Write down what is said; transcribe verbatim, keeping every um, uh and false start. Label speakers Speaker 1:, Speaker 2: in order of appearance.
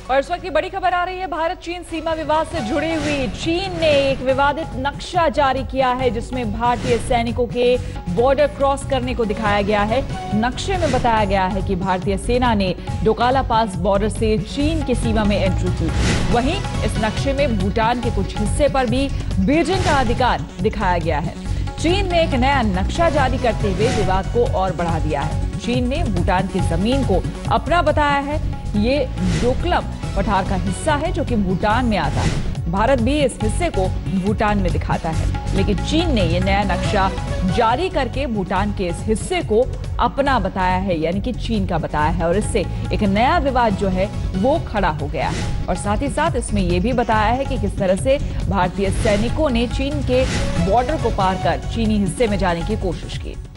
Speaker 1: और इस वक्त की बड़ी खबर आ रही है भारत चीन सीमा विवाद से जुड़ी हुई। चीन ने एक विवादित नक्शा जारी किया है जिसमें भारतीय सैनिकों के बॉर्डर क्रॉस करने को दिखाया गया है। नक्शे में बताया गया है कि भारतीय सेना ने डोकाला पास बॉर्डर से चीन की सीमा में एंट्री की। वहीं इस नक्शे में भूटान के कुछ हिस्से पर भी बीजिंग का अधिकार दिखाया गया है। चीन ने एक नया नक्शा जारी करते हुए विवाद को और बढ़ा दिया है। चीन ने भूटान की जमीन को अपना बताया है। ये डोकलम पठार का हिस्सा है जो कि भूटान में आता है। भारत भी इस हिस्से को भूटान में दिखाता है, लेकिन चीन ने यह नया नक्शा जारी करके भूटान के इस हिस्से को अपना बताया है, यानी कि चीन का बताया है। और इससे एक नया विवाद जो है वो खड़ा हो गया है। और साथ ही साथ इसमें यह भी बताया है कि किस तरह से भारतीय सैनिकों ने चीन के बॉर्डर को पार कर चीनी हिस्से में जाने की कोशिश की।